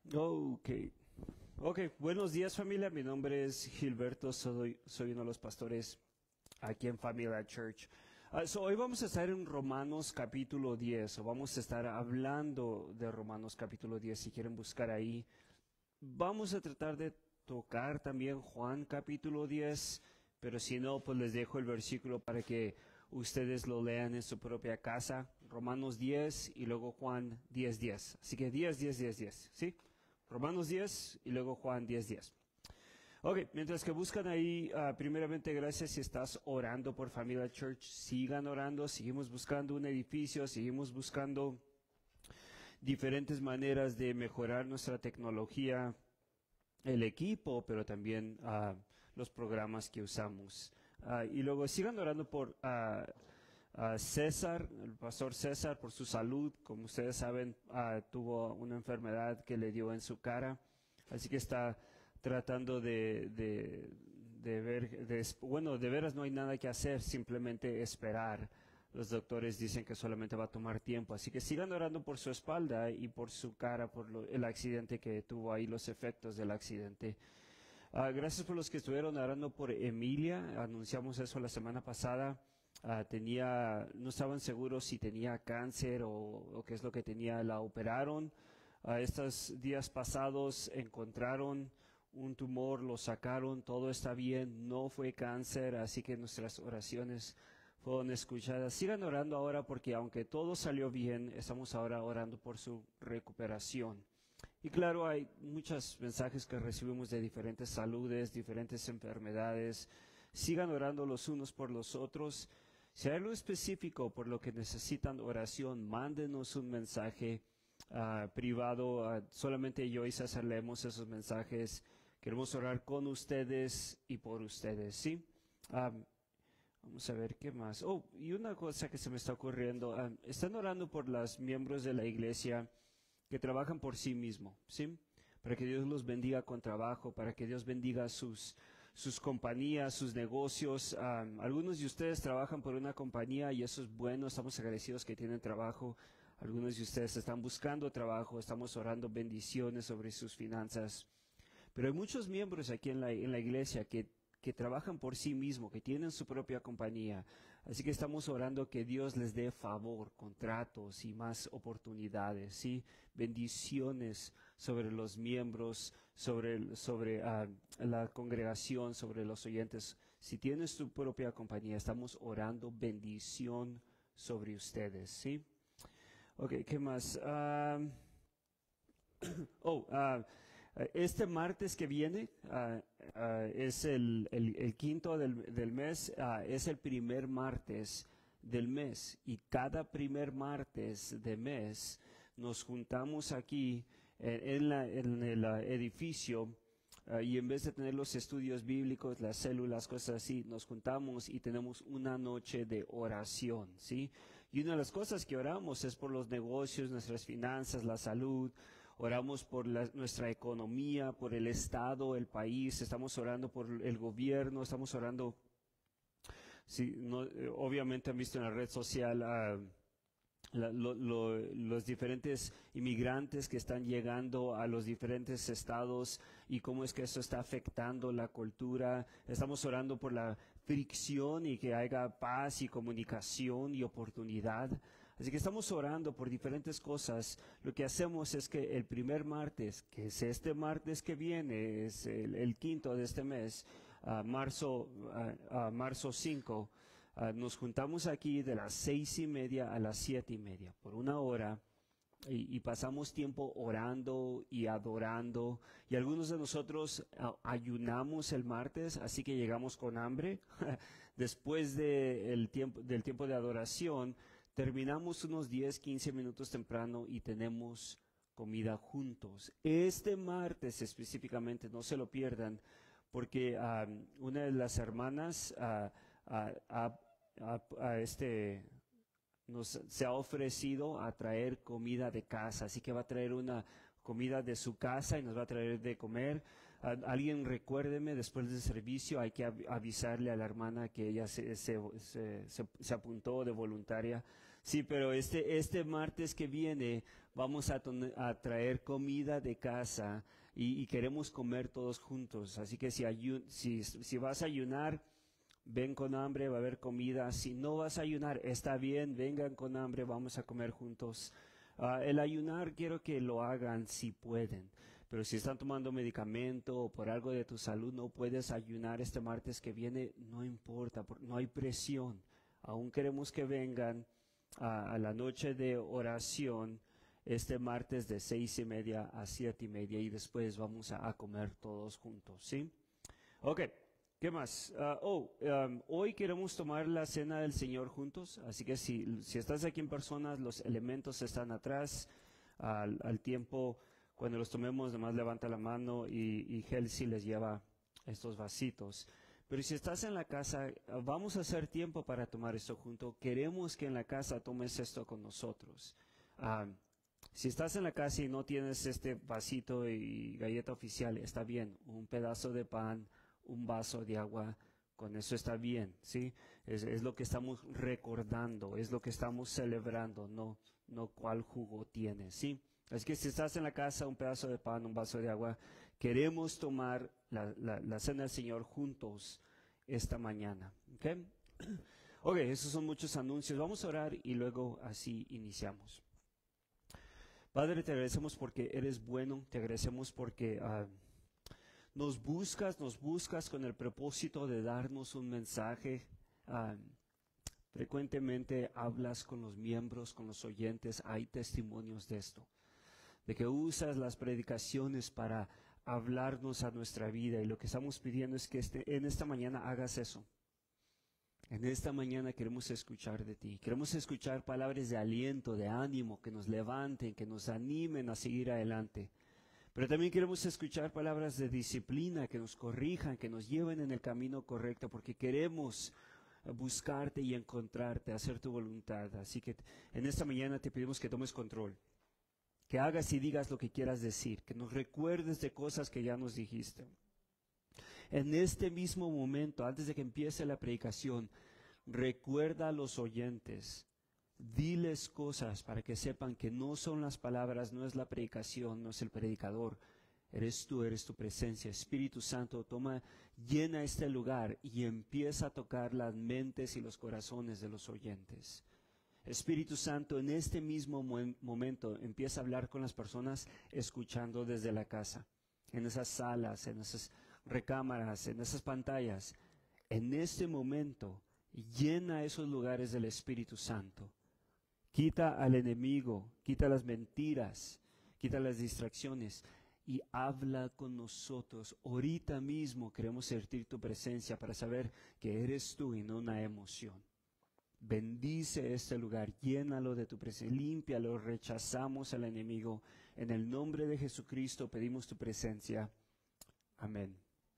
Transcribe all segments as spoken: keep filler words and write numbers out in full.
Ok. Ok, buenos días familia, mi nombre es Gilberto, soy, soy uno de los pastores aquí en Familia Church. Ah, so hoy vamos a estar en Romanos capítulo diez, o vamos a estar hablando de Romanos capítulo diez, si quieren buscar ahí. Vamos a tratar de tocar también Juan capítulo diez, pero si no, pues les dejo el versículo para que ustedes lo lean en su propia casa. Romanos diez y luego Juan diez diez. Así que diez, diez, diez, diez, ¿sí? Romanos diez y luego Juan diez diez. Ok, mientras que buscan ahí, uh, primeramente gracias si estás orando por Familia Church, sigan orando, seguimos buscando un edificio, seguimos buscando diferentes maneras de mejorar nuestra tecnología, el equipo, pero también uh, los programas que usamos. Uh, y luego sigan orando por uh, uh, César, el pastor César, por su salud. Como ustedes saben, uh, tuvo una enfermedad que le dio en su cara, así que está tratando de, de, de ver, de, bueno, de veras no hay nada que hacer, simplemente esperar. Los doctores dicen que solamente va a tomar tiempo, así que sigan orando por su espalda y por su cara, por lo, el accidente que tuvo ahí, los efectos del accidente. Uh, gracias por los que estuvieron orando por Emilia, anunciamos eso la semana pasada. Uh, tenía, no estaban seguros si tenía cáncer o, o qué es lo que tenía, la operaron. Uh, estos días pasados encontraron un tumor, lo sacaron, todo está bien, no fue cáncer, así que nuestras oraciones fueron escuchadas. Sigan orando ahora porque aunque todo salió bien, estamos ahora orando por su recuperación. Y claro, hay muchos mensajes que recibimos de diferentes saludes, diferentes enfermedades. Sigan orando los unos por los otros. Si hay algo específico por lo que necesitan oración, mándenos un mensaje uh, privado. Uh, solamente yo y César leemos esos mensajes. Queremos orar con ustedes y por ustedes, ¿sí? Um, Vamos a ver qué más. Oh, y una cosa que se me está ocurriendo. Um, están orando por los miembros de la iglesia que trabajan por sí mismo, ¿sí? Para que Dios los bendiga con trabajo, para que Dios bendiga sus, sus compañías, sus negocios. Um, algunos de ustedes trabajan por una compañía y eso es bueno, estamos agradecidos que tienen trabajo. Algunos de ustedes están buscando trabajo, estamos orando bendiciones sobre sus finanzas. Pero hay muchos miembros aquí en la, en la iglesia que, que trabajan por sí mismos, que tienen su propia compañía. Así que estamos orando que Dios les dé favor, contratos y más oportunidades, ¿sí? Bendiciones sobre los miembros, sobre, sobre uh, la congregación, sobre los oyentes. Si tienes tu propia compañía, estamos orando bendición sobre ustedes, ¿sí? Ok, ¿qué más? Uh, oh, uh, este martes que viene uh, uh, es el, el, el quinto del, del mes, uh, es el primer martes del mes y cada primer martes de mes nos juntamos aquí en, en, la, en el uh, edificio. Uh, y en vez de tener los estudios bíblicos, las células, cosas así, nos juntamos y tenemos una noche de oración, ¿sí? Y una de las cosas que oramos es por los negocios, nuestras finanzas, la salud. Oramos por la, nuestra economía, por el Estado, el país. Estamos orando por el gobierno, estamos orando. Sí, no, eh, obviamente han visto en la red social uh, La, lo, lo, los diferentes inmigrantes que están llegando a los diferentes estados y cómo es que eso está afectando la cultura. Estamos orando por la fricción y que haya paz y comunicación y oportunidad. Así que estamos orando por diferentes cosas. Lo que hacemos es que el primer martes, que es este martes que viene, es el, el quinto de este mes, uh, marzo, uh, uh, marzo cinco, Uh, nos juntamos aquí de las seis y media a las siete y media por una hora y, y pasamos tiempo orando y adorando y algunos de nosotros uh, ayunamos el martes, así que llegamos con hambre. Después de el tiempo, del tiempo de adoración terminamos unos diez, quince minutos temprano y tenemos comida juntos. Este martes específicamente, no se lo pierdan, porque um, una de las hermanas uh, a, a, a, a este nos se ha ofrecido a traer comida de casa, así que va a traer una comida de su casa y nos va a traer de comer. A, alguien recuérdeme después del servicio, hay que av avisarle a la hermana que ella se, se, se, se, se apuntó de voluntaria. Sí, pero este, este martes que viene vamos a, ton- a traer comida de casa y, y queremos comer todos juntos. Así que si, ayu- si, si vas a ayunar, ven con hambre, va a haber comida. Si no vas a ayunar, está bien, vengan con hambre, vamos a comer juntos. Ah, el ayunar quiero que lo hagan si pueden. Pero si están tomando medicamento o por algo de tu salud no puedes ayunar este martes que viene, no importa, por- no hay presión. Aún queremos que vengan a, a la noche de oración este martes de seis y media a siete y media y después vamos a, a comer todos juntos, ¿sí? Ok, ¿qué más? Ah, oh, um, hoy queremos tomar la cena del Señor juntos, así que si, si estás aquí en persona, los elementos están atrás. Al, al tiempo, cuando los tomemos, nomás levanta la mano y, y Helsi les lleva estos vasitos. Pero si estás en la casa, ah, vamos a hacer tiempo para tomar esto junto. Queremos que en la casa tomes esto con nosotros. Ah, si estás en la casa y no tienes este vasito y galleta oficial, está bien. Un pedazo de pan, un vaso de agua, con eso está bien, ¿sí? Es, es lo que estamos recordando, es lo que estamos celebrando, no, no cuál jugo tiene, ¿sí? Así que si estás en la casa, un pedazo de pan, un vaso de agua, queremos tomar la, la, la cena del Señor juntos esta mañana, ¿ok? Ok, esos son muchos anuncios. Vamos a orar y luego así iniciamos. Padre, te agradecemos porque eres bueno, te agradecemos porque uh, nos buscas, nos buscas con el propósito de darnos un mensaje. Uh, frecuentemente hablas con los miembros, con los oyentes, hay testimonios de esto, de que usas las predicaciones para hablarnos a nuestra vida y lo que estamos pidiendo es que este, en esta mañana hagas eso. En esta mañana queremos escuchar de ti, queremos escuchar palabras de aliento, de ánimo, que nos levanten, que nos animen a seguir adelante. Pero también queremos escuchar palabras de disciplina, que nos corrijan, que nos lleven en el camino correcto, porque queremos buscarte y encontrarte, hacer tu voluntad. Así que en esta mañana te pedimos que tomes control, que hagas y digas lo que quieras decir, que nos recuerdes de cosas que ya nos dijiste. En este mismo momento, antes de que empiece la predicación, recuerda a los oyentes, diles cosas para que sepan que no son las palabras, no es la predicación, no es el predicador, eres tú, eres tu presencia. Espíritu Santo, toma, llena este lugar y empieza a tocar las mentes y los corazones de los oyentes. Espíritu Santo, en este mismo mo- momento empieza a hablar con las personas escuchando desde la casa, en esas salas, en esas recámaras, en esas pantallas. En este momento, llena esos lugares del Espíritu Santo. Quita al enemigo, quita las mentiras, quita las distracciones y habla con nosotros. Ahorita mismo queremos sentir tu presencia para saber que eres tú y no una emoción. Bendice este lugar, llénalo de tu presencia, límpialo, rechazamos al enemigo. En el nombre de Jesucristo pedimos tu presencia. Amén.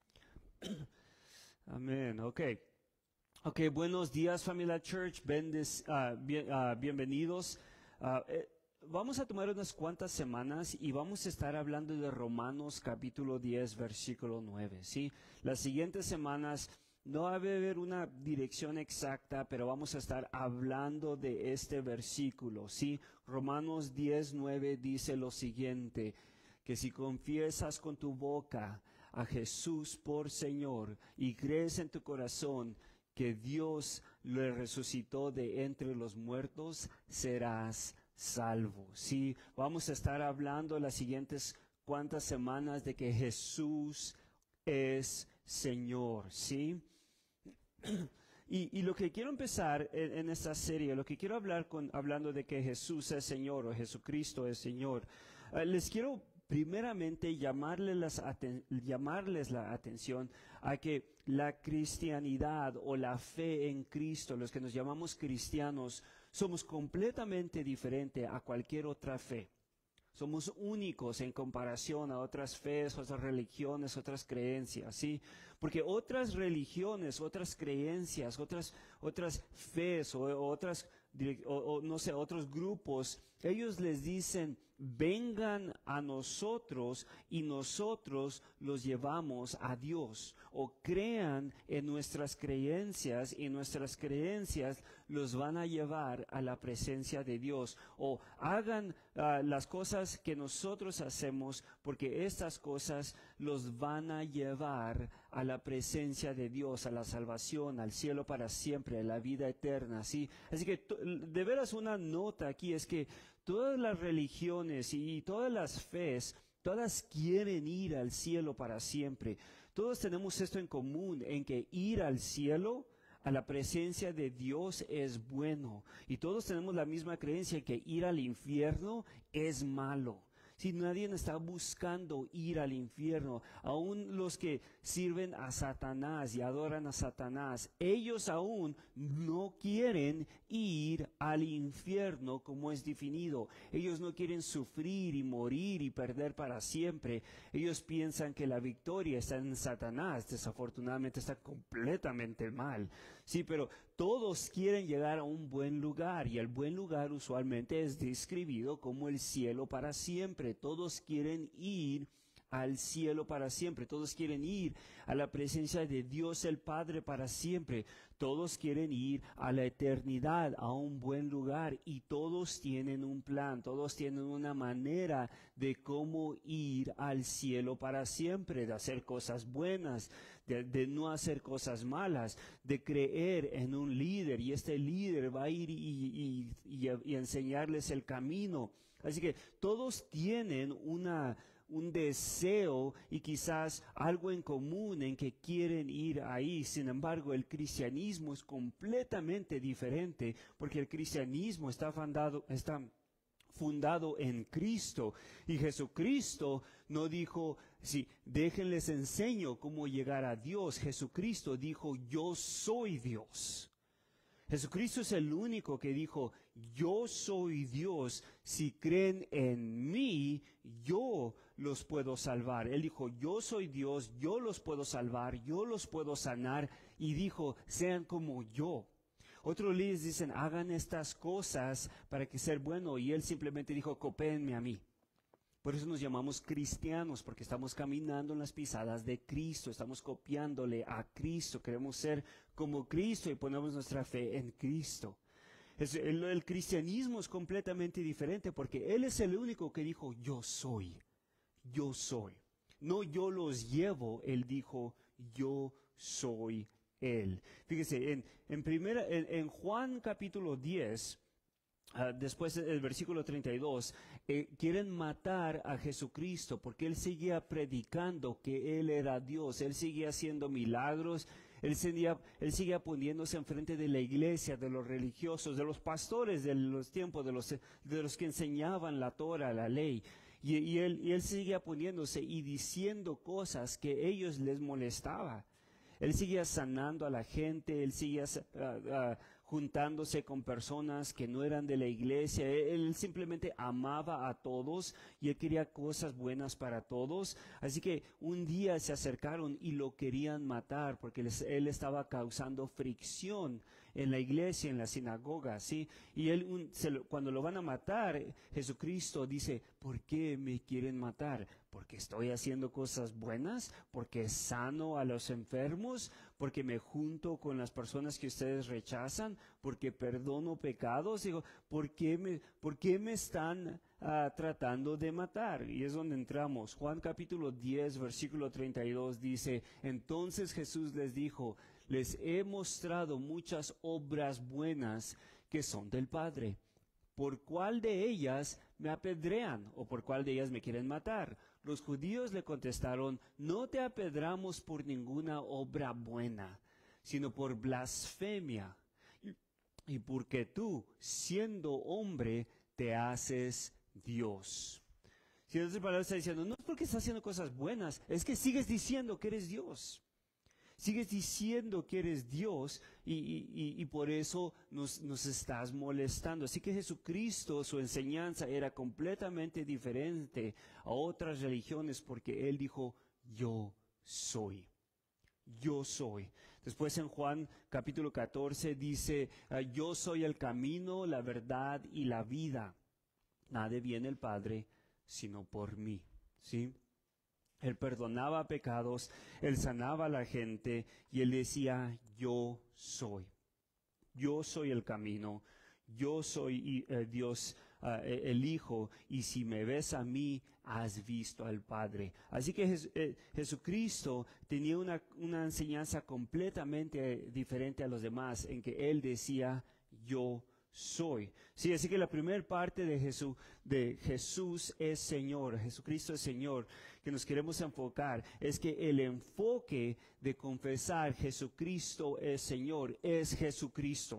Amén, ok. Ok, buenos días familia Church, Bendes, uh, bien, uh, bienvenidos. Uh, eh, vamos a tomar unas cuantas semanas y vamos a estar hablando de Romanos capítulo diez, versículo nueve, ¿sí? Las siguientes semanas no va a haber una dirección exacta, pero vamos a estar hablando de este versículo, ¿sí? Romanos diez, nueve dice lo siguiente, que si confiesas con tu boca a Jesús por Señor y crees en tu corazón que Dios le resucitó de entre los muertos, serás salvo. Sí, vamos a estar hablando las siguientes cuantas semanas de que Jesús es Señor, ¿sí? Y, y lo que quiero empezar en, en esta serie, lo que quiero hablar con, hablando de que Jesús es Señor o Jesucristo es Señor, uh, les quiero primeramente llamarles, las aten- llamarles la atención a que la cristianidad o la fe en Cristo, los que nos llamamos cristianos, somos completamente diferentes a cualquier otra fe. Somos únicos en comparación a otras fees, otras religiones, otras creencias, ¿sí? Porque otras religiones, otras creencias, otras, otras fees o, o otras, o, o, no sé, otros grupos ellos les dicen, vengan a nosotros y nosotros los llevamos a Dios. O crean en nuestras creencias y nuestras creencias los van a llevar a la presencia de Dios. O hagan uh, las cosas que nosotros hacemos porque estas cosas los van a llevar a la presencia de Dios, a la salvación, al cielo para siempre, a la vida eterna. ¿sí? Así que de veras una nota aquí es que todas las religiones y todas las fes, todas quieren ir al cielo para siempre. Todos tenemos esto en común, en que ir al cielo, a la presencia de Dios es bueno. Y todos tenemos la misma creencia que ir al infierno es malo. Si nadie está buscando ir al infierno, aún los que sirven a Satanás y adoran a Satanás, ellos aún no quieren ir al infierno como es definido. Ellos no quieren sufrir y morir y perder para siempre. Ellos piensan que la victoria está en Satanás. Desafortunadamente está completamente mal. Sí, pero todos quieren llegar a un buen lugar y el buen lugar usualmente es describido como el cielo para siempre. Todos quieren ir al cielo para siempre. Todos quieren ir a la presencia de Dios el Padre para siempre. Todos quieren ir a la eternidad, a un buen lugar, y todos tienen un plan, todos tienen una manera de cómo ir al cielo para siempre, de hacer cosas buenas, de, de no hacer cosas malas, de creer en un líder, y este líder va a ir y, y, y, y enseñarles el camino. Así que todos tienen una un deseo y quizás algo en común en que quieren ir ahí. Sin embargo, el cristianismo es completamente diferente, porque el cristianismo está fundado, está fundado en Cristo, y Jesucristo no dijo, sí, déjenles enseño cómo llegar a Dios. Jesucristo dijo, yo soy Dios. Jesucristo es el único que dijo, yo soy Dios, si creen en mí, yo los puedo salvar. Él dijo, yo soy Dios, yo los puedo salvar, yo los puedo sanar, y dijo, sean como yo. Otros líderes dicen, hagan estas cosas para que ser bueno, y él simplemente dijo, coopéenme a mí. Por eso nos llamamos cristianos, porque estamos caminando en las pisadas de Cristo, estamos copiándole a Cristo, queremos ser como Cristo y ponemos nuestra fe en Cristo. Es, el, el cristianismo es completamente diferente, porque Él es el único que dijo, yo soy, yo soy. No yo los llevo, Él dijo, yo soy Él. Fíjese, en, en, primera, en, en Juan capítulo diez, Uh, después del versículo treinta y dos, eh, quieren matar a Jesucristo porque Él seguía predicando que Él era Dios, Él seguía haciendo milagros, Él seguía, él seguía poniéndose enfrente de la iglesia, de los religiosos, de los pastores de los tiempos, de los, de los que enseñaban la Torah, la ley. Y, y, él, y él seguía poniéndose y diciendo cosas que ellos les molestaba. Él seguía sanando a la gente, Él seguía uh, uh, juntándose con personas que no eran de la iglesia. Él, él simplemente amaba a todos y Él quería cosas buenas para todos. Así que un día se acercaron y lo querían matar porque les, Él estaba causando fricción en la iglesia, en la sinagoga, ¿sí? Y él, un, se lo, cuando lo van a matar, Jesucristo dice, ¿por qué me quieren matar? ¿Porque estoy haciendo cosas buenas? ¿Porque sano a los enfermos? ¿Porque me junto con las personas que ustedes rechazan? ¿Porque perdono pecados? Digo, ¿por qué me, por qué me están uh, tratando de matar? Y es donde entramos. Juan capítulo diez, versículo treinta y dos dice, entonces Jesús les dijo, les he mostrado muchas obras buenas que son del Padre. ¿Por cuál de ellas me apedrean o por cuál de ellas me quieren matar? Los judíos le contestaron, no te apedramos por ninguna obra buena, sino por blasfemia, y, y porque tú, siendo hombre, te haces Dios. Si en otras palabras está diciendo, no es porque estás haciendo cosas buenas, es que sigues diciendo que eres Dios. Sigues diciendo que eres Dios y, y, y por eso nos, nos estás molestando. Así que Jesucristo, su enseñanza era completamente diferente a otras religiones porque Él dijo, yo soy. Yo soy. Después en Juan capítulo catorce dice, yo soy el camino, la verdad y la vida. nadie viene al Padre sino por mí, ¿sí? Él perdonaba pecados, Él sanaba a la gente y Él decía, yo soy. Yo soy el camino, yo soy eh, Dios, uh, el Hijo, y si me ves a mí, has visto al Padre. Así que Jes eh, Jesucristo tenía una, una enseñanza completamente diferente a los demás, en que Él decía, yo soy. Sí, así que la primera parte de Jesús, de Jesús es Señor, Jesucristo es Señor, que nos queremos enfocar, es que el enfoque de confesar Jesucristo es Señor, es Jesucristo.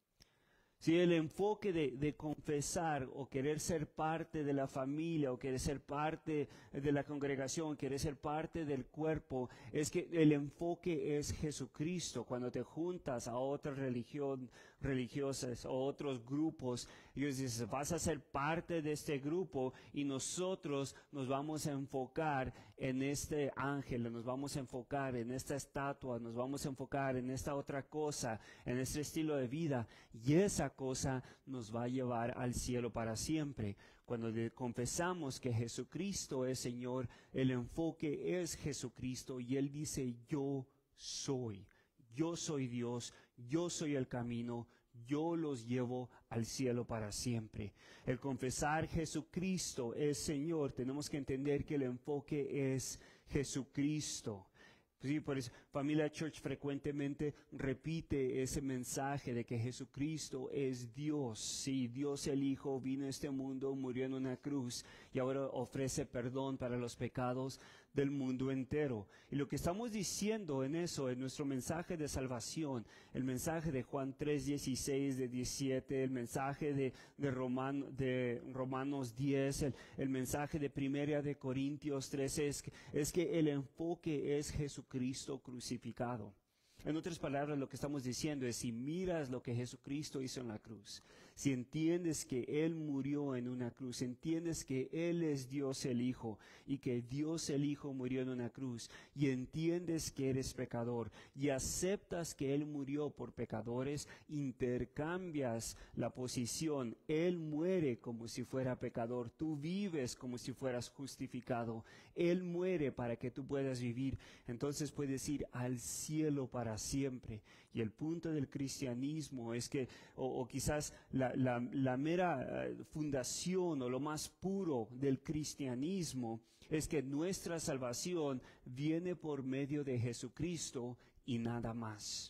Si el enfoque de, de confesar o querer ser parte de la familia o querer ser parte de la congregación, querer ser parte del cuerpo, es que el enfoque es Jesucristo. Cuando te juntas a otras religión, religiosas o otros grupos, ellos dicen, vas a ser parte de este grupo y nosotros nos vamos a enfocar en este ángel, nos vamos a enfocar en esta estatua, nos vamos a enfocar en esta otra cosa, en este estilo de vida, y esa cosa nos va a llevar al cielo para siempre. Cuando le confesamos que Jesucristo es Señor, el enfoque es Jesucristo y Él dice, yo soy, yo soy Dios, yo soy el camino, yo los llevo al cielo para siempre. El confesar Jesucristo es Señor, tenemos que entender que el enfoque es Jesucristo. Sí, por eso Familia Church frecuentemente repite ese mensaje de que Jesucristo es Dios. Sí, Dios el Hijo vino a este mundo, murió en una cruz y ahora ofrece perdón para los pecados del mundo entero. Y lo que estamos diciendo en eso, en nuestro mensaje de salvación, el mensaje de Juan tres, dieciséis, de diecisiete, el mensaje de, de, Roman, de Romanos diez, el, el mensaje de Primera de Corintios trece, es, es que el enfoque es Jesucristo crucificado. En otras palabras, lo que estamos diciendo es, si miras lo que Jesucristo hizo en la cruz, si entiendes que Él murió en una cruz, entiendes que Él es Dios el Hijo y que Dios el Hijo murió en una cruz, y entiendes que eres pecador y aceptas que Él murió por pecadores, intercambias la posición. Él muere como si fuera pecador, tú vives como si fueras justificado. Él muere para que tú puedas vivir, entonces puedes ir al cielo para siempre. Y el punto del cristianismo es que, o, o quizás la, la, la mera uh, fundación o lo más puro del cristianismo es que nuestra salvación viene por medio de Jesucristo y nada más.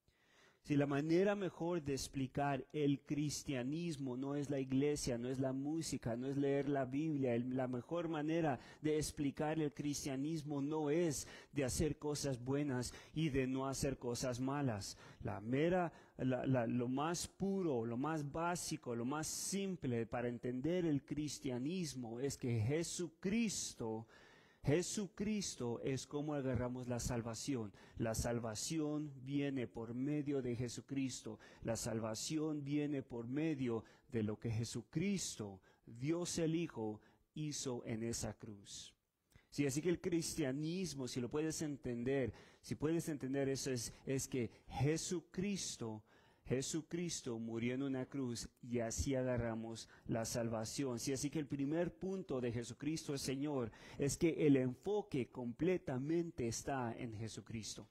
Si la manera mejor de explicar el cristianismo no es la iglesia, no es la música, no es leer la Biblia, el, la mejor manera de explicar el cristianismo no es de hacer cosas buenas y de no hacer cosas malas. La mera, la, la, lo más puro, lo más básico, lo más simple para entender el cristianismo es que Jesucristo Jesucristo es como agarramos la salvación. La salvación viene por medio de Jesucristo. La salvación viene por medio de lo que Jesucristo, Dios el Hijo, hizo en esa cruz. Sí, así que el cristianismo, si lo puedes entender, si puedes entender eso, es, es que Jesucristo Jesucristo murió en una cruz y así agarramos la salvación. Sí, así que el primer punto de Jesucristo es Señor, es que el enfoque completamente está en Jesucristo.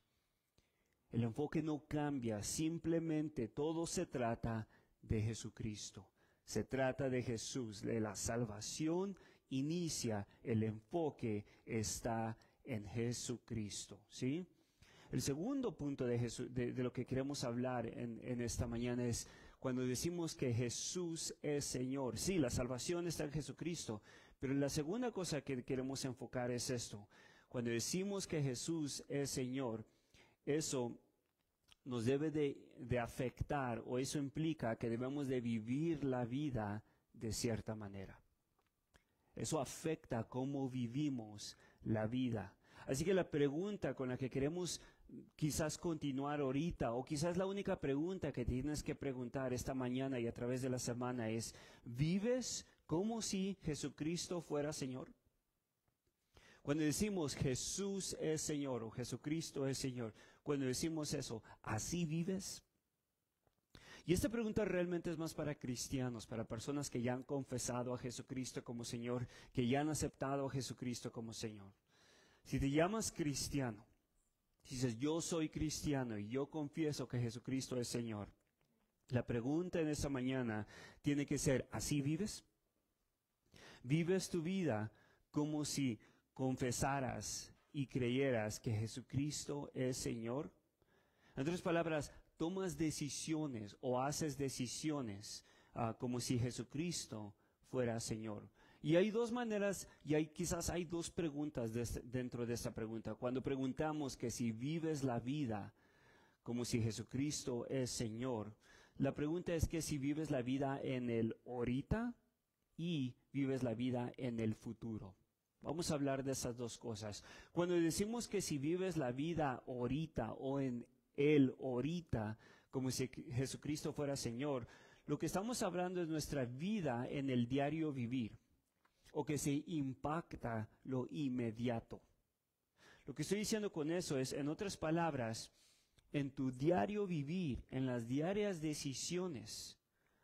El enfoque no cambia, simplemente todo se trata de Jesucristo. Se trata de Jesús, de la salvación inicia, el enfoque está en Jesucristo, ¿sí? El segundo punto de, Jesús, de, de lo que queremos hablar en, en esta mañana es cuando decimos que Jesús es Señor. Sí, la salvación está en Jesucristo, pero la segunda cosa que queremos enfocar es esto. Cuando decimos que Jesús es Señor, eso nos debe de, de afectar, o eso implica que debemos de vivir la vida de cierta manera. Eso afecta cómo vivimos la vida. Así que la pregunta con la que queremos quizás continuar ahorita, o quizás la única pregunta que tienes que preguntar esta mañana y a través de la semana es, ¿vives como si Jesucristo fuera Señor? Cuando decimos Jesús es Señor o Jesucristo es Señor, cuando decimos eso, ¿así vives? Y esta pregunta realmente es más para cristianos, para personas que ya han confesado a Jesucristo como Señor, que ya han aceptado a Jesucristo como Señor. Si te llamas cristiano, si dices yo soy cristiano y yo confieso que Jesucristo es Señor, la pregunta en esta mañana tiene que ser, ¿así vives? ¿Vives tu vida como si confesaras y creyeras que Jesucristo es Señor? En otras palabras, tomas decisiones o haces decisiones uh, como si Jesucristo fuera Señor. Y hay dos maneras, y hay, quizás hay dos preguntas de este, dentro de esta pregunta. Cuando preguntamos que si vives la vida como si Jesucristo es Señor, la pregunta es que si vives la vida en el ahorita y vives la vida en el futuro. Vamos a hablar de esas dos cosas. Cuando decimos que si vives la vida ahorita o en el ahorita, como si Jesucristo fuera Señor, lo que estamos hablando es nuestra vida en el diario vivir, o que se impacta lo inmediato. Lo que estoy diciendo con eso es, en otras palabras, en tu diario vivir, en las diarias decisiones,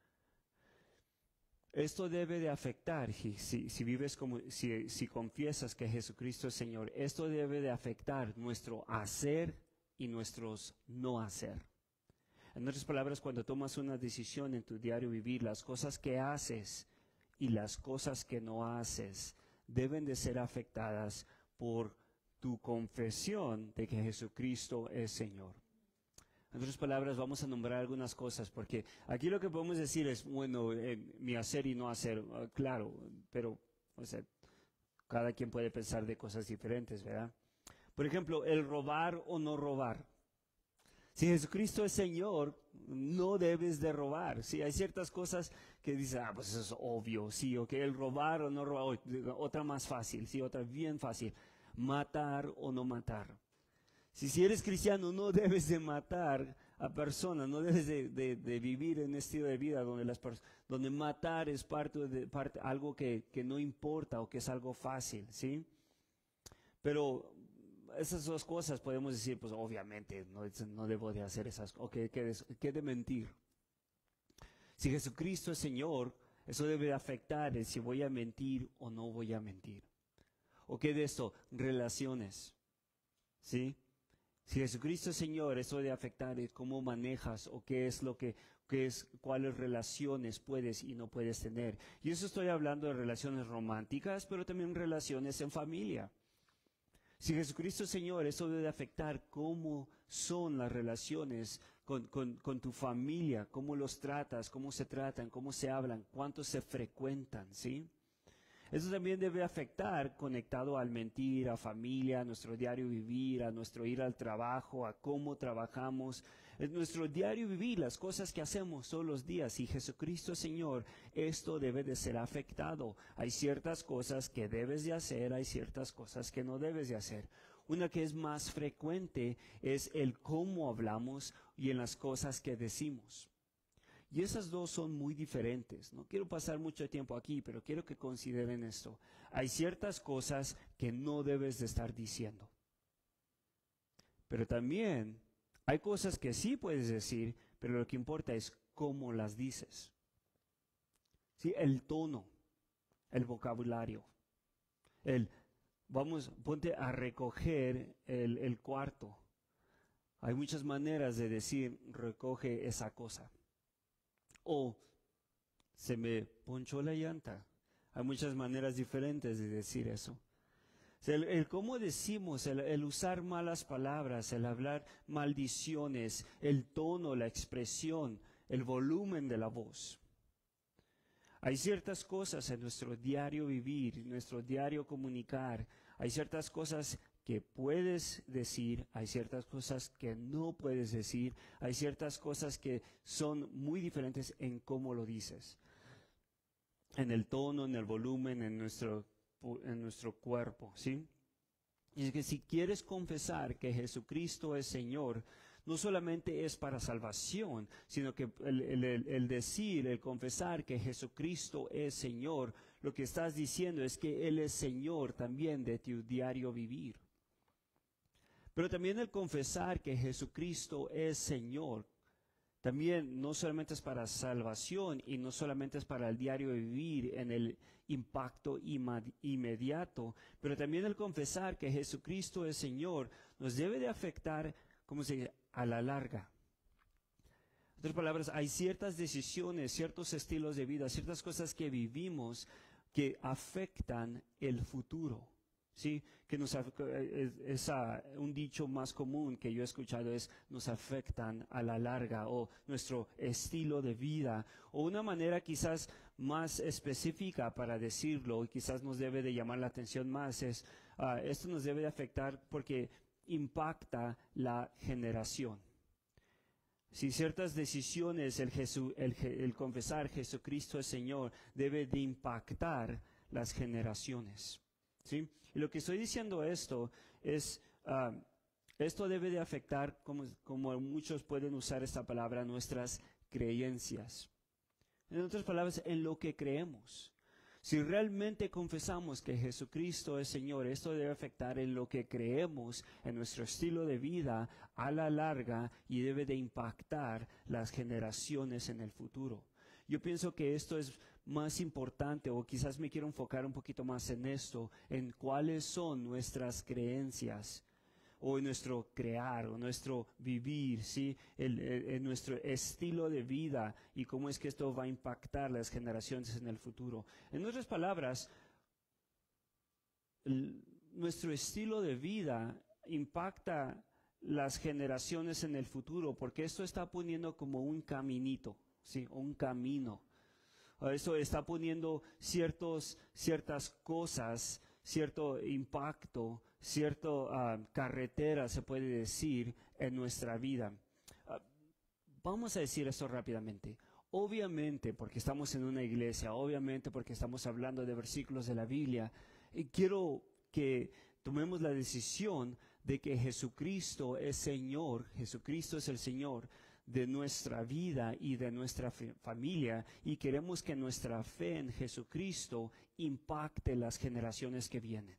esto debe de afectar, si, si, si vives como, si, si confiesas que Jesucristo es Señor, esto debe de afectar nuestro hacer y nuestros no hacer. En otras palabras, cuando tomas una decisión en tu diario vivir, las cosas que haces y las cosas que no haces deben de ser afectadas por tu confesión de que Jesucristo es Señor. En otras palabras, vamos a nombrar algunas cosas, porque aquí lo que podemos decir es, bueno, eh, mi hacer y no hacer, uh, claro, pero, o sea, cada quien puede pensar de cosas diferentes, ¿verdad? Por ejemplo, el robar o no robar. Si Jesucristo es Señor, no debes de robar. Sí, hay ciertas cosas que dicen, ah, pues eso es obvio, sí, ok, el robar o no robar, otra más fácil, sí, otra bien fácil, matar o no matar. Si, si eres cristiano, no debes de matar a personas, no debes de, de, de vivir en un estilo de vida donde, las donde matar es parte de parte, algo que, que no importa o que es algo fácil, ¿sí? Pero esas dos cosas podemos decir, pues obviamente no, no debo de hacer esas cosas, okay, que, que de mentir. Si Jesucristo es Señor, eso debe afectar el si voy a mentir o no voy a mentir. ¿O qué de esto? Relaciones, ¿sí? Si Jesucristo es Señor, eso debe afectar el cómo manejas o qué es lo que, qué es, cuáles relaciones puedes y no puedes tener. Y eso estoy hablando de relaciones románticas, pero también relaciones en familia. Si Jesucristo es Señor, eso debe afectar cómo son las relaciones con, con, con tu familia, cómo los tratas, cómo se tratan, cómo se hablan, cuánto se frecuentan, ¿sí? Eso también debe afectar, conectado al mentir, a familia, a nuestro diario vivir, a nuestro ir al trabajo, a cómo trabajamos, en nuestro diario vivir, las cosas que hacemos todos los días. Si Jesucristo es Señor, esto debe de ser afectado. Hay ciertas cosas que debes de hacer, hay ciertas cosas que no debes de hacer. Una que es más frecuente es el cómo hablamos y en las cosas que decimos. Y esas dos son muy diferentes. No quiero pasar mucho tiempo aquí, pero quiero que consideren esto. Hay ciertas cosas que no debes de estar diciendo. Pero también hay cosas que sí puedes decir, pero lo que importa es cómo las dices. ¿Sí? El tono, el vocabulario. El, vamos, ponte a recoger el, el cuarto. Hay muchas maneras de decir, recoge esa cosa. O se me ponchó la llanta. Hay muchas maneras diferentes de decir eso. O sea, el, el cómo decimos, el, el usar malas palabras, el hablar maldiciones, el tono, la expresión, el volumen de la voz. Hay ciertas cosas en nuestro diario vivir, en nuestro diario comunicar. Hay ciertas cosas que puedes decir, hay ciertas cosas que no puedes decir, hay ciertas cosas que son muy diferentes en cómo lo dices, en el tono, en el volumen, en nuestro, en nuestro cuerpo, ¿sí? Y es que si quieres confesar que Jesucristo es Señor, no solamente es para salvación, sino que el, el, el, el decir, el confesar que Jesucristo es Señor, lo que estás diciendo es que Él es Señor también de tu diario vivir. Pero también el confesar que Jesucristo es Señor También no solamente es para salvación y no solamente es para el diario vivir en el impacto inmediato, pero también el confesar que Jesucristo es Señor nos debe de afectar, ¿cómo se dice?, a la larga. En otras palabras, hay ciertas decisiones, ciertos estilos de vida, ciertas cosas que vivimos que afectan el futuro. Sí, que nos es, es uh, un dicho más común que yo he escuchado es nos afectan a la larga, o nuestro estilo de vida, o una manera quizás más específica para decirlo y quizás nos debe de llamar la atención más es uh, esto nos debe de afectar porque impacta la generación. Si ciertas decisiones, el, Jesu, el, el confesar Jesucristo es Señor debe de impactar las generaciones. ¿Sí? Y lo que estoy diciendo esto es, uh, esto debe de afectar, como, como muchos pueden usar esta palabra, nuestras creencias. En otras palabras, en lo que creemos. Si realmente confesamos que Jesucristo es Señor, esto debe afectar en lo que creemos, en nuestro estilo de vida a la larga y debe de impactar las generaciones en el futuro. Yo pienso que esto es más importante, o quizás me quiero enfocar un poquito más en esto, en cuáles son nuestras creencias, o en nuestro crear, o nuestro vivir, ¿sí? El, el, el, nuestro estilo de vida, y cómo es que esto va a impactar las generaciones en el futuro. En otras palabras, el, nuestro estilo de vida impacta las generaciones en el futuro, porque esto está poniendo como un caminito, ¿sí? Un camino. Eso está poniendo ciertos, ciertas cosas, cierto impacto, cierta uh, carretera, se puede decir, en nuestra vida. Uh, vamos a decir esto rápidamente. Obviamente, porque estamos en una iglesia, obviamente porque estamos hablando de versículos de la Biblia, y quiero que tomemos la decisión de que Jesucristo es Señor, Jesucristo es el Señor de nuestra vida y de nuestra familia, y queremos que nuestra fe en Jesucristo impacte las generaciones que vienen.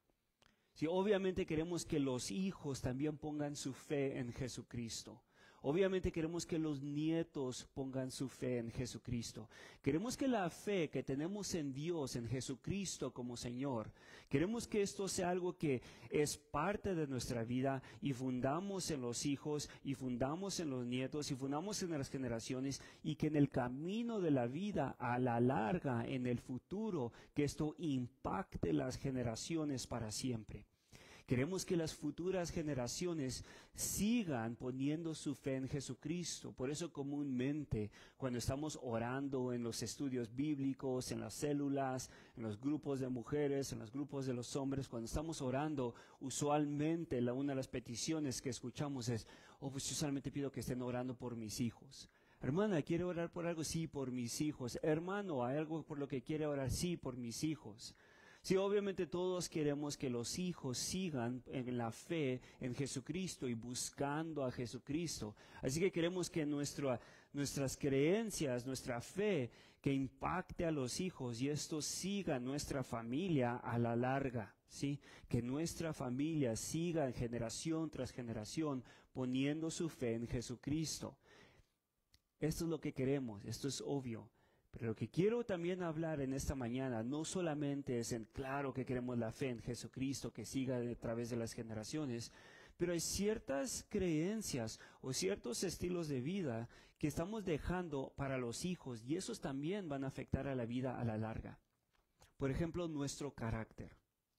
Sí, obviamente queremos que los hijos también pongan su fe en Jesucristo. Obviamente queremos que los nietos pongan su fe en Jesucristo. Queremos que la fe que tenemos en Dios, en Jesucristo como Señor, queremos que esto sea algo que es parte de nuestra vida y fundamos en los hijos y fundamos en los nietos y fundamos en las generaciones, y que en el camino de la vida a la larga, en el futuro, que esto impacte las generaciones para siempre. Queremos que las futuras generaciones sigan poniendo su fe en Jesucristo. Por eso comúnmente cuando estamos orando en los estudios bíblicos, en las células, en los grupos de mujeres, en los grupos de los hombres, cuando estamos orando, usualmente la, una de las peticiones que escuchamos es, oh, pues yo solamente pido que estén orando por mis hijos. Hermana, ¿quiere orar por algo? Sí, por mis hijos. Hermano, ¿hay algo por lo que quiere orar? Sí, por mis hijos. Sí, obviamente todos queremos que los hijos sigan en la fe en Jesucristo y buscando a Jesucristo. Así que queremos que nuestra, nuestras creencias, nuestra fe, que impacte a los hijos y esto siga nuestra familia a la larga. ¿Sí? Que nuestra familia siga generación tras generación poniendo su fe en Jesucristo. Esto es lo que queremos, esto es obvio. Pero lo que quiero también hablar en esta mañana no solamente es en claro que queremos la fe en Jesucristo que siga a través de las generaciones, pero hay ciertas creencias o ciertos estilos de vida que estamos dejando para los hijos y esos también van a afectar a la vida a la larga. Por ejemplo, nuestro carácter.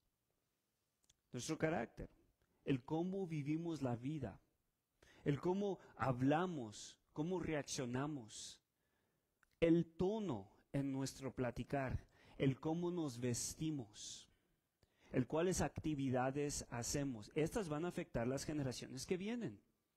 Nuestro carácter, el cómo vivimos la vida, el cómo hablamos, cómo reaccionamos. El tono en nuestro platicar, el cómo nos vestimos, el cuáles actividades hacemos. Estas van a afectar las generaciones que vienen.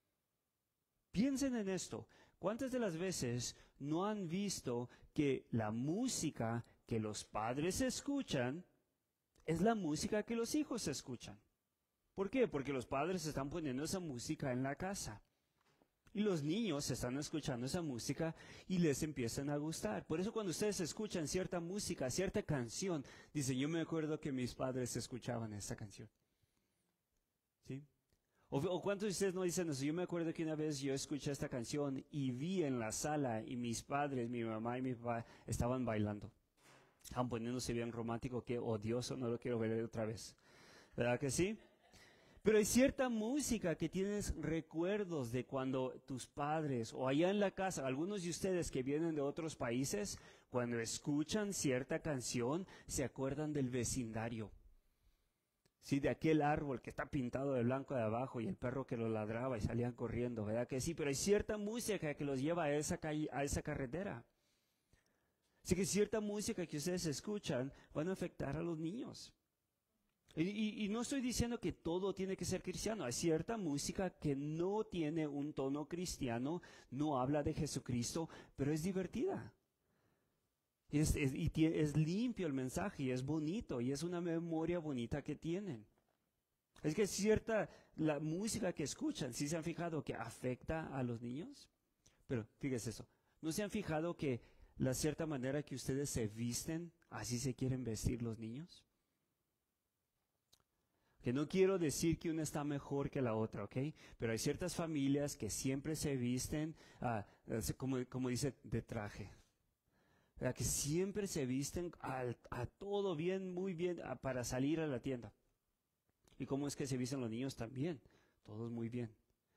Piensen en esto. ¿Cuántas de las veces no han visto que la música que los padres escuchan es la música que los hijos escuchan? ¿Por qué? Porque los padres están poniendo esa música en la casa. Y los niños están escuchando esa música y les empiezan a gustar. Por eso cuando ustedes escuchan cierta música, cierta canción, dicen, yo me acuerdo que mis padres escuchaban esta canción. ¿Sí? O, o cuántos de ustedes no dicen eso. Yo me acuerdo que una vez yo escuché esta canción y vi en la sala y mis padres, mi mamá y mi papá estaban bailando. Estaban poniéndose bien romántico, qué odioso, no lo quiero ver otra vez. ¿Verdad que sí? Pero hay cierta música que tienes recuerdos de cuando tus padres o allá en la casa, algunos de ustedes que vienen de otros países, cuando escuchan cierta canción, se acuerdan del vecindario. Sí, de aquel árbol que está pintado de blanco de abajo y el perro que lo ladraba y salían corriendo, ¿verdad que sí? Pero hay cierta música que los lleva a esa calle, a esa carretera. Así que cierta música que ustedes escuchan van a afectar a los niños. Y, y, y no estoy diciendo que todo tiene que ser cristiano. Hay cierta música que no tiene un tono cristiano, no habla de Jesucristo, pero es divertida. Es, es, y tie, es limpio el mensaje y es bonito y es una memoria bonita que tienen. Es que cierta, la música que escuchan, ¿sí se han fijado que afecta a los niños? Pero fíjese eso, ¿no se han fijado que la cierta manera que ustedes se visten, así se quieren vestir los niños? Que no quiero decir que una está mejor que la otra, ¿ok? Pero hay ciertas familias que siempre se visten, uh, como, como dice, de traje. ¿Verdad? Que siempre se visten a, a todo bien, muy bien, a, para salir a la tienda. ¿Y cómo es que se visten los niños también? Todos muy bien.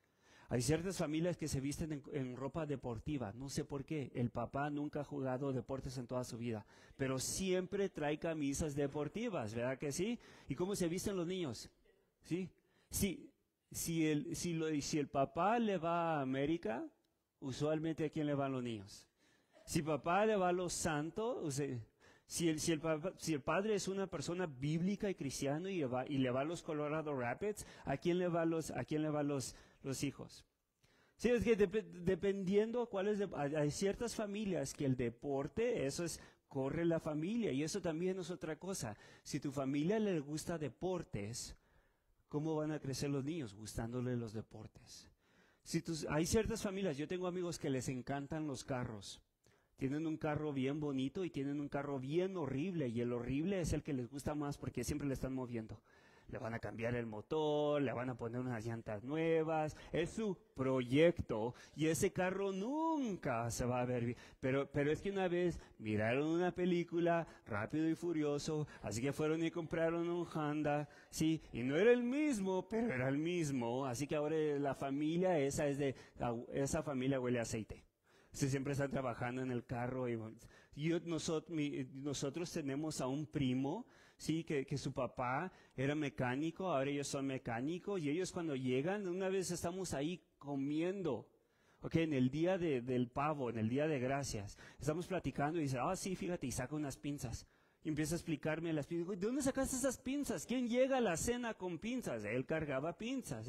Hay ciertas familias que se visten en, en ropa deportiva, no sé por qué. El papá nunca ha jugado deportes en toda su vida, pero siempre trae camisas deportivas, ¿verdad que sí? ¿Y cómo se visten los niños? ¿Sí? Si, si, el, si, lo, si el papá le va a América, usualmente ¿a quién le van los niños? Si papá le va a los santos, o sea, si, el, si, el papá, si el padre es una persona bíblica y cristiano y, va, y le va a los Colorado Rapids, ¿a quién le va los, a quién le va los, los hijos? Sí, es que dep dependiendo cuáles, de, hay ciertas familias que el deporte, eso es, corre la familia y eso también es otra cosa. Si tu familia le gusta deportes, ¿cómo van a crecer los niños? Gustándole los deportes. Si tus, hay ciertas familias, yo tengo amigos que les encantan los carros. Tienen un carro bien bonito y tienen un carro bien horrible. Y el horrible es el que les gusta más porque siempre le están moviendo. Le van a cambiar el motor, le van a poner unas llantas nuevas. Es su proyecto y ese carro nunca se va a ver bien. Pero, pero es que una vez miraron una película, Rápido y Furioso, así que fueron y compraron un Honda. Sí, y no era el mismo, pero era el mismo. Así que ahora la familia esa es de, esa familia huele a aceite. Si siempre están trabajando en el carro. Y, y nosotros, mi, nosotros tenemos a un primo, sí, que, que su papá era mecánico, ahora ellos son mecánicos, y ellos cuando llegan, una vez estamos ahí comiendo, ok, en el día de, del pavo, en el día de gracias, estamos platicando y dice, ah, sí, fíjate, y saca unas pinzas. Y empieza a explicarme las pinzas. ¿De dónde sacaste esas pinzas? ¿Quién llega a la cena con pinzas? Él cargaba pinzas.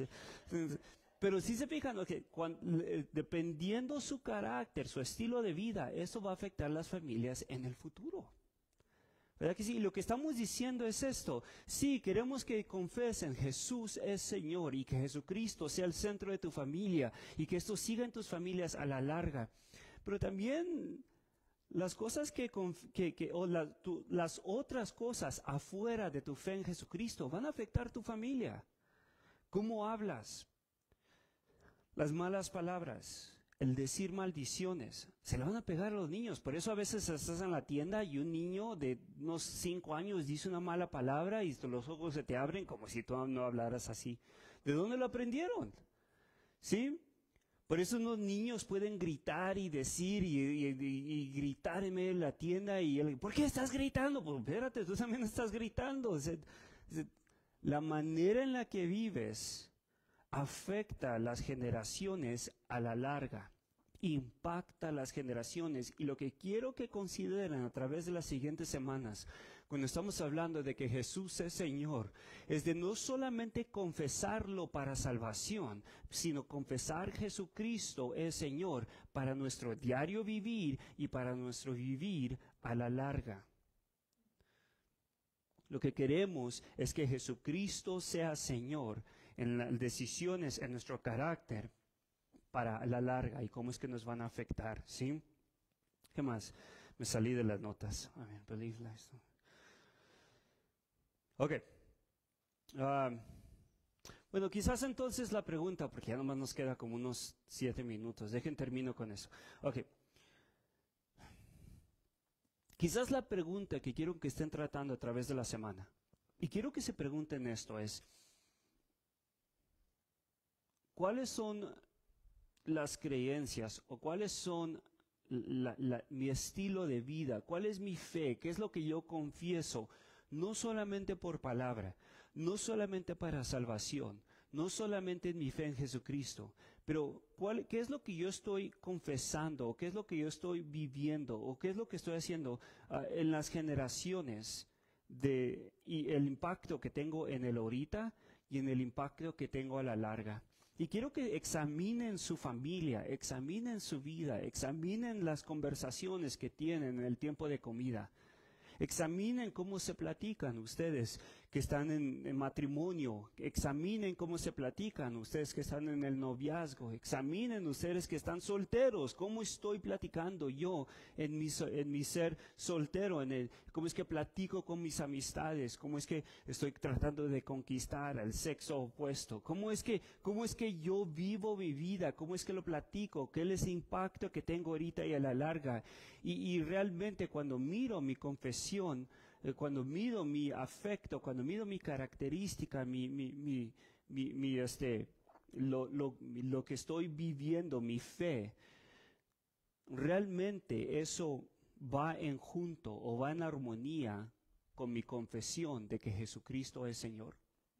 Pero sí se fijan que cuando, eh, dependiendo su carácter, su estilo de vida, eso va a afectar a las familias en el futuro. ¿Verdad que sí? Y lo que estamos diciendo es esto. Sí, queremos que confesen Jesús es Señor y que Jesucristo sea el centro de tu familia y que esto siga en tus familias a la larga. Pero también las cosas que, que, que o la, tu, las otras cosas afuera de tu fe en Jesucristo van a afectar tu familia. ¿Cómo hablas? Las malas palabras, el decir maldiciones, se le van a pegar a los niños. Por eso a veces estás en la tienda y un niño de unos cinco años dice una mala palabra y los ojos se te abren como si tú no hablaras así. ¿De dónde lo aprendieron? ¿Sí? Por eso unos niños pueden gritar y decir y, y, y, y gritar en medio de la tienda y él, ¿por qué estás gritando? Pues espérate, tú también estás gritando. O sea, la manera en la que vives afecta a las generaciones a la larga, impacta a las generaciones. Y lo que quiero que consideren a través de las siguientes semanas, cuando estamos hablando de que Jesús es Señor, es de no solamente confesarlo para salvación, sino confesar Jesucristo es Señor para nuestro diario vivir y para nuestro vivir a la larga. Lo que queremos es que Jesucristo sea Señor en las decisiones, en nuestro carácter para la larga y cómo es que nos van a afectar, ¿sí? ¿Qué más? Me salí de las notas. A ver, believe life. Ok. Uh, Bueno, quizás entonces la pregunta, porque ya nomás nos queda como unos siete minutos, dejen termino con eso. Ok. Quizás la pregunta que quiero que estén tratando a través de la semana, y quiero que se pregunten esto, es, ¿cuáles son las creencias o cuáles son la, la, mi estilo de vida? ¿Cuál es mi fe? ¿Qué es lo que yo confieso? No solamente por palabra, no solamente para salvación, no solamente en mi fe en Jesucristo, pero ¿cuál, qué es lo que yo estoy confesando? ¿O qué es lo que yo estoy viviendo? ¿O qué es lo que estoy haciendo uh, en las generaciones de, y el impacto que tengo en el ahorita y en el impacto que tengo a la larga? Y quiero que examinen su familia, examinen su vida, examinen las conversaciones que tienen en el tiempo de comida. Examinen cómo se platican ustedes que están en, en matrimonio. Examinen cómo se platican ustedes que están en el noviazgo. Examinen ustedes que están solteros. ¿Cómo estoy platicando yo en mi, en mi ser soltero? En el, ¿Cómo es que platico con mis amistades? ¿Cómo es que estoy tratando de conquistar al sexo opuesto? ¿Cómo es que, cómo es que yo vivo mi vida? ¿Cómo es que lo platico? ¿Qué es el impacto que tengo ahorita y a la larga? Y, y realmente cuando miro mi confesión, eh, cuando mido mi afecto, cuando mido mi característica, mi, mi, mi, mi, mi este, lo, lo, lo que estoy viviendo, mi fe, realmente eso va en junto o va en armonía con mi confesión de que Jesucristo es Señor.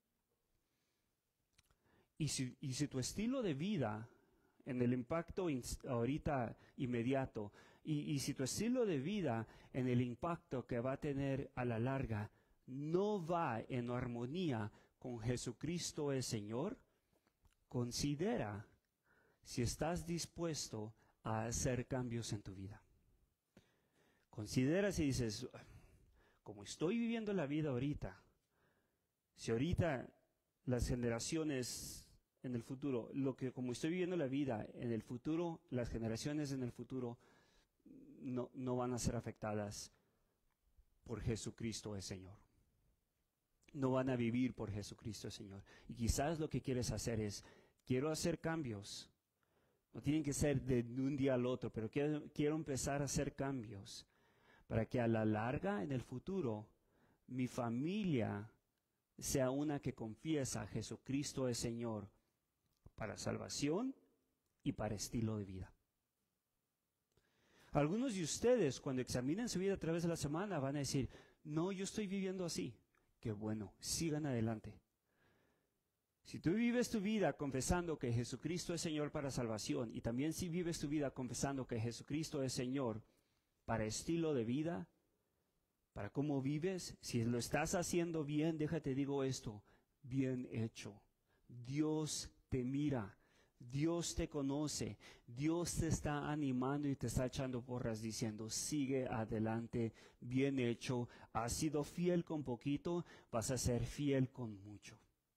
Y si, y si tu estilo de vida, en el impacto ahorita inmediato, y, y si tu estilo de vida en el impacto que va a tener a la larga no va en armonía con Jesucristo el Señor, considera si estás dispuesto a hacer cambios en tu vida. Considera si dices, como estoy viviendo la vida ahorita, si ahorita las generaciones en el futuro, lo que como estoy viviendo la vida en el futuro, las generaciones en el futuro no, no van a ser afectadas por Jesucristo el Señor. No van a vivir por Jesucristo el Señor. Y quizás lo que quieres hacer es, quiero hacer cambios. No tienen que ser de un día al otro, pero quiero, quiero empezar a hacer cambios para que a la larga, en el futuro, mi familia sea una que confiesa a Jesucristo el Señor para salvación y para estilo de vida. Algunos de ustedes, cuando examinen su vida a través de la semana, van a decir, no, yo estoy viviendo así. Qué bueno, sigan adelante. Si tú vives tu vida confesando que Jesucristo es Señor para salvación, y también si vives tu vida confesando que Jesucristo es Señor para estilo de vida, para cómo vives, si lo estás haciendo bien, déjate digo esto, bien hecho. Dios te mira. Dios te conoce, Dios te está animando y te está echando porras diciendo, sigue adelante, bien hecho, has sido fiel con poquito, vas a ser fiel con mucho.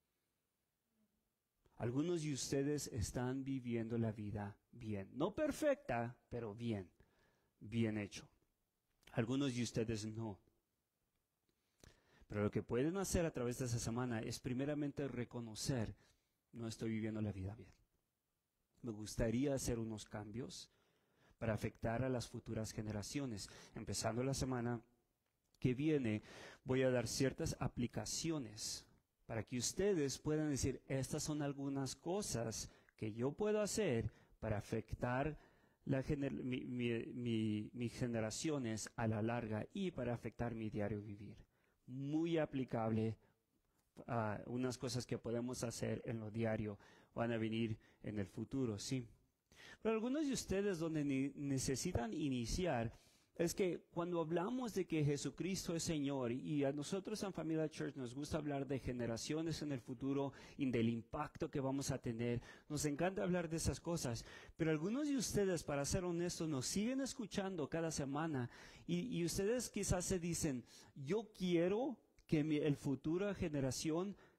Algunos de ustedes están viviendo la vida bien, no perfecta, pero bien, bien hecho. Algunos de ustedes no. Pero lo que pueden hacer a través de esa semana es primeramente reconocer, no estoy viviendo la vida bien. Me gustaría hacer unos cambios para afectar a las futuras generaciones. Empezando la semana que viene, voy a dar ciertas aplicaciones para que ustedes puedan decir, estas son algunas cosas que yo puedo hacer para afectar la gener- mi, mi, mi, mis generaciones a la larga y para afectar mi diario vivir. Muy aplicable a uh, unas cosas que podemos hacer en lo diario. Van a venir en el futuro, sí. Pero algunos de ustedes donde ni necesitan iniciar es que cuando hablamos de que Jesucristo es Señor y a nosotros en Familia Church nos gusta hablar de generaciones en el futuro y del impacto que vamos a tener, nos encanta hablar de esas cosas, pero algunos de ustedes, para ser honestos, nos siguen escuchando cada semana y, y ustedes quizás se dicen, yo quiero que mi, el futura generación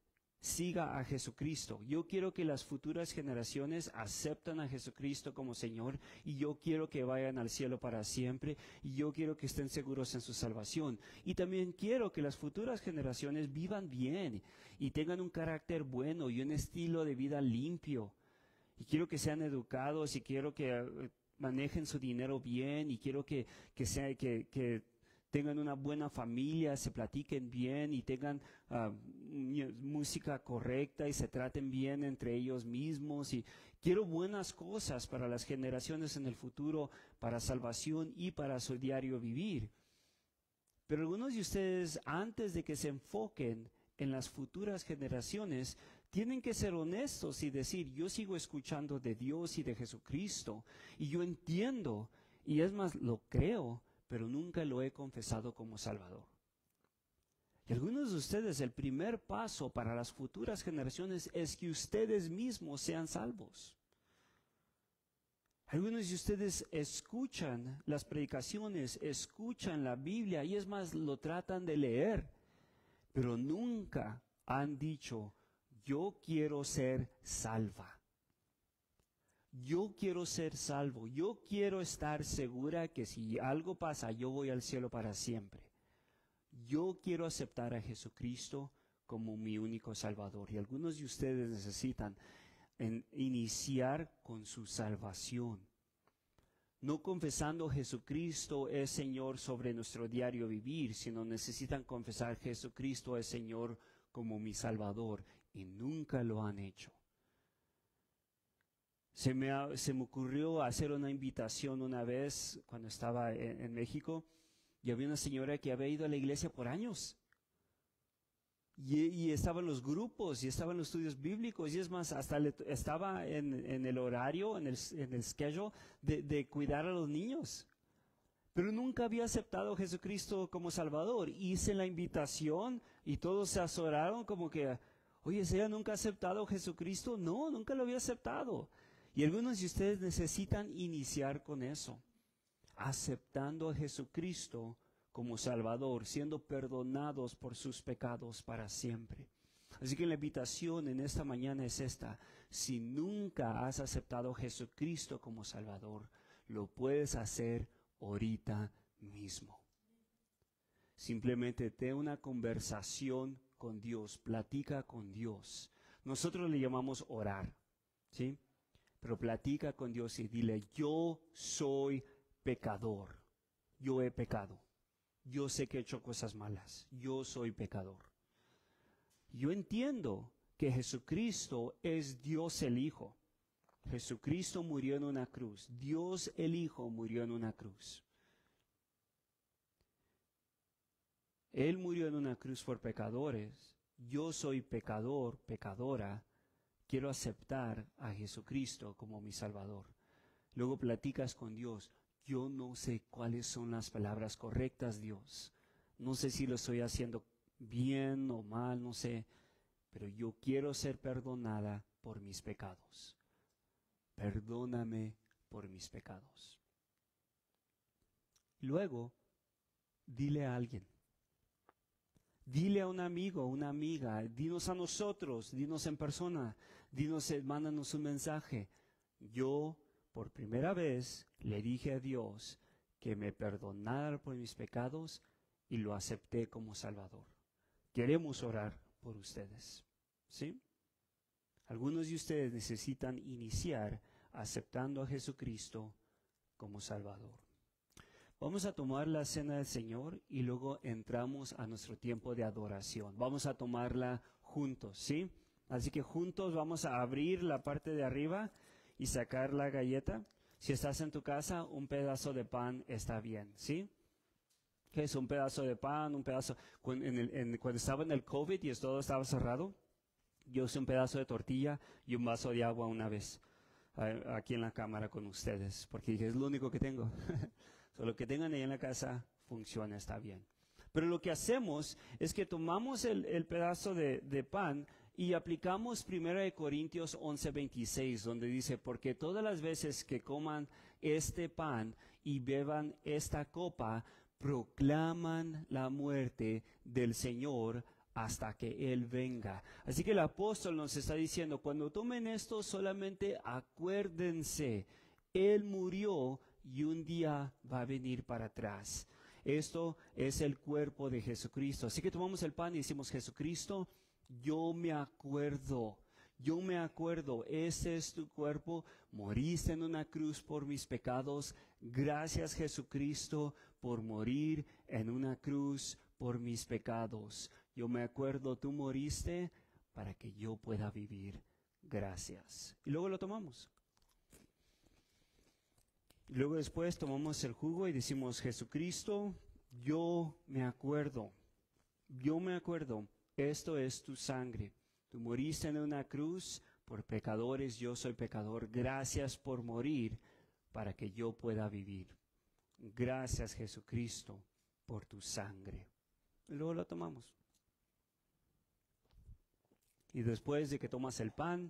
siga a Jesucristo. Yo quiero que las futuras generaciones acepten a Jesucristo como Señor y yo quiero que vayan al cielo para siempre y yo quiero que estén seguros en su salvación. Y también quiero que las futuras generaciones vivan bien y tengan un carácter bueno y un estilo de vida limpio. Y quiero que sean educados y quiero que uh, manejen su dinero bien y quiero que, que, sea, que, que tengan una buena familia, se platiquen bien y tengan uh, música correcta y se traten bien entre ellos mismos. Y quiero buenas cosas para las generaciones en el futuro, para salvación y para su diario vivir. Pero algunos de ustedes, antes de que se enfoquen en las futuras generaciones, tienen que ser honestos y decir, yo sigo escuchando de Dios y de Jesucristo y yo entiendo, y es más, lo creo, pero nunca lo he confesado como Salvador. Y algunos de ustedes, el primer paso para las futuras generaciones es que ustedes mismos sean salvos. Algunos de ustedes escuchan las predicaciones, escuchan la Biblia y es más, lo tratan de leer, pero nunca han dicho, yo quiero ser salva. Yo quiero ser salvo, yo quiero estar segura que si algo pasa, yo voy al cielo para siempre. Yo quiero aceptar a Jesucristo como mi único Salvador. Y algunos de ustedes necesitan en iniciar con su salvación. No confesando Jesucristo es Señor sobre nuestro diario vivir, sino necesitan confesar Jesucristo es Señor como mi Salvador. Y nunca lo han hecho. Se me, ha, se me ocurrió hacer una invitación una vez cuando estaba en, en México y había una señora que había ido a la iglesia por años y, y estaba en los grupos y estaba en los estudios bíblicos y es más, hasta le, estaba en, en el horario, en el, en el schedule de, de cuidar a los niños. Pero nunca había aceptado a Jesucristo como Salvador. Hice la invitación y todos se azoraron como que, oye, ¿ella nunca ha aceptado a Jesucristo? No, nunca lo había aceptado. Y algunos de ustedes necesitan iniciar con eso, aceptando a Jesucristo como Salvador, siendo perdonados por sus pecados para siempre. Así que la invitación en esta mañana es esta: si nunca has aceptado a Jesucristo como Salvador, lo puedes hacer ahorita mismo. Simplemente ten una conversación con Dios, platica con Dios. Nosotros le llamamos orar, ¿sí? Pero platica con Dios y dile, yo soy pecador, yo he pecado, yo sé que he hecho cosas malas, yo soy pecador. Yo entiendo que Jesucristo es Dios el Hijo. Jesucristo murió en una cruz, Dios el Hijo murió en una cruz. Él murió en una cruz por pecadores, yo soy pecador, pecadora. Quiero aceptar a Jesucristo como mi Salvador. Luego platicas con Dios. Yo no sé cuáles son las palabras correctas, Dios. No sé si lo estoy haciendo bien o mal, no sé. Pero yo quiero ser perdonada por mis pecados. Perdóname por mis pecados. Luego, dile a alguien. Dile a un amigo, una amiga, dinos a nosotros, dinos en persona, dinos, mándanos un mensaje. Yo, por primera vez, le dije a Dios que me perdonara por mis pecados y lo acepté como Salvador. Queremos orar por ustedes, ¿sí? Algunos de ustedes necesitan iniciar aceptando a Jesucristo como Salvador. Vamos a tomar la cena del Señor y luego entramos a nuestro tiempo de adoración. Vamos a tomarla juntos, ¿sí? Así que juntos vamos a abrir la parte de arriba y sacar la galleta. Si estás en tu casa, un pedazo de pan está bien, ¿sí? ¿Qué es un pedazo de pan? Un pedazo. Cuando, en el, en, cuando estaba en el COVID y todo estaba cerrado, yo usé un pedazo de tortilla y un vaso de agua una vez aquí en la cámara con ustedes, porque dije, es lo único que tengo. So, lo que tengan ahí en la casa funciona, está bien. Pero lo que hacemos es que tomamos el, el pedazo de, de pan y aplicamos primera de Corintios once veintiséis, donde dice, porque todas las veces que coman este pan y beban esta copa, proclaman la muerte del Señor hasta que Él venga. Así que el apóstol nos está diciendo, cuando tomen esto, solamente acuérdense, Él murió y un día va a venir para atrás. Esto es el cuerpo de Jesucristo. Así que tomamos el pan y decimos, Jesucristo, yo me acuerdo, yo me acuerdo, ese es tu cuerpo, moriste en una cruz por mis pecados. Gracias, Jesucristo, por morir en una cruz por mis pecados. Yo me acuerdo, tú moriste para que yo pueda vivir. Gracias. Y luego lo tomamos. Y luego después tomamos el jugo y decimos, Jesucristo, yo me acuerdo, yo me acuerdo, esto es tu sangre. Tú moriste en una cruz por pecadores, yo soy pecador. Gracias por morir para que yo pueda vivir. Gracias, Jesucristo, por tu sangre. Y luego lo tomamos. Y después de que tomas el pan,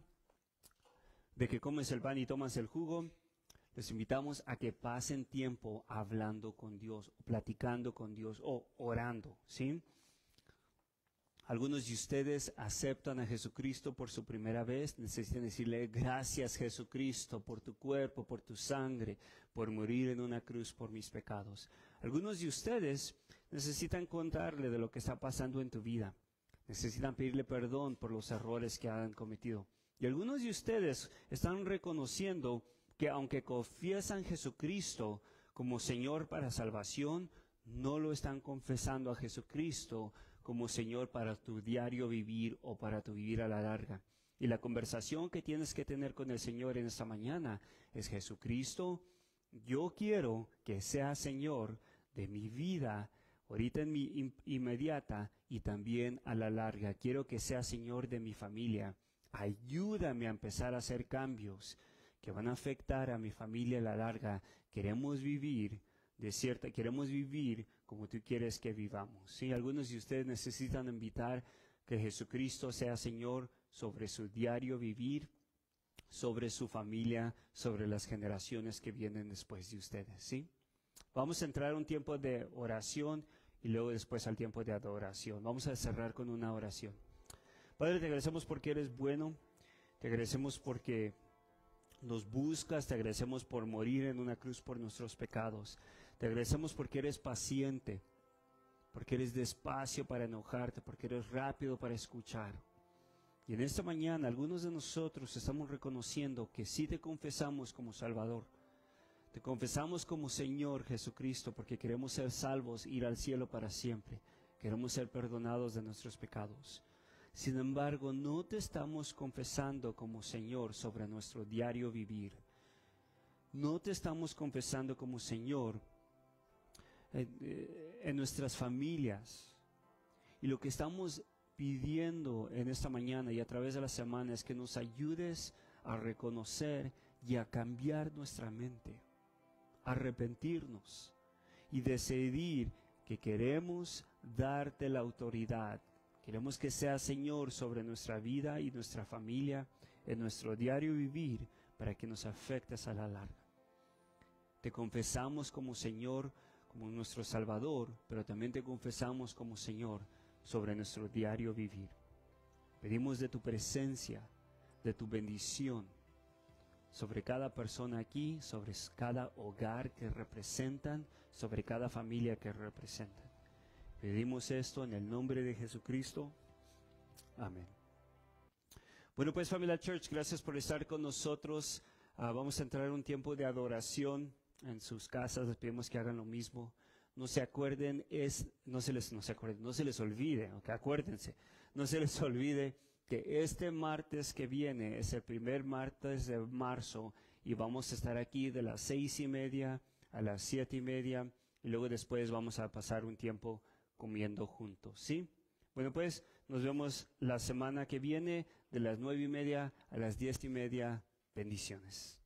de que comes el pan y tomas el jugo, les invitamos a que pasen tiempo hablando con Dios, o platicando con Dios, o orando, ¿sí? Algunos de ustedes aceptan a Jesucristo por su primera vez, necesitan decirle, gracias Jesucristo por tu cuerpo, por tu sangre, por morir en una cruz por mis pecados. Algunos de ustedes necesitan contarle de lo que está pasando en tu vida, necesitan pedirle perdón por los errores que han cometido. Y algunos de ustedes están reconociendo que aunque confiesan Jesucristo como Señor para salvación, no lo están confesando a Jesucristo como Señor para tu diario vivir o para tu vivir a la larga. Y la conversación que tienes que tener con el Señor en esta mañana es, Jesucristo, yo quiero que sea Señor de mi vida, ahorita en mi in- inmediata y también a la larga. Quiero que sea Señor de mi familia. Ayúdame a empezar a hacer cambios que van a afectar a mi familia a la larga. Queremos vivir de cierta, queremos vivir como tú quieres que vivamos. Sí, algunos de ustedes necesitan invitar que Jesucristo sea Señor sobre su diario vivir, sobre su familia, sobre las generaciones que vienen después de ustedes. Sí, vamos a entrar a un tiempo de oración y luego después al tiempo de adoración. Vamos a cerrar con una oración. Padre, te agradecemos porque eres bueno, te agradecemos porque nos buscas, te agradecemos por morir en una cruz por nuestros pecados. Te agradecemos porque eres paciente, porque eres despacio para enojarte, porque eres rápido para escuchar. Y en esta mañana algunos de nosotros estamos reconociendo que sí te confesamos como Salvador. Te confesamos como Señor Jesucristo porque queremos ser salvos, ir al cielo para siempre. Queremos ser perdonados de nuestros pecados. Sin embargo, no te estamos confesando como Señor sobre nuestro diario vivir. No te estamos confesando como Señor en, en nuestras familias. Y lo que estamos pidiendo en esta mañana y a través de la semana es que nos ayudes a reconocer y a cambiar nuestra mente, a arrepentirnos y decidir que queremos darte la autoridad. Queremos que seas Señor sobre nuestra vida y nuestra familia, en nuestro diario vivir, para que nos afectes a la larga. Te confesamos como Señor, como nuestro Salvador, pero también te confesamos como Señor sobre nuestro diario vivir. Pedimos de tu presencia, de tu bendición, sobre cada persona aquí, sobre cada hogar que representan, sobre cada familia que representan. Pedimos esto en el nombre de Jesucristo. Amén. Bueno, pues familia Church, gracias por estar con nosotros. Uh, vamos a entrar en un tiempo de adoración en sus casas. Les pedimos que hagan lo mismo. No se acuerden, es, no se les, no se acuerden, no se les olvide, okay, acuérdense, no se les olvide que este martes que viene es el primer martes de marzo y vamos a estar aquí de las seis y media a las siete y media y luego después vamos a pasar un tiempo comiendo juntos, ¿sí? Bueno, pues nos vemos la semana que viene de las nueve y media a las diez y media. Bendiciones.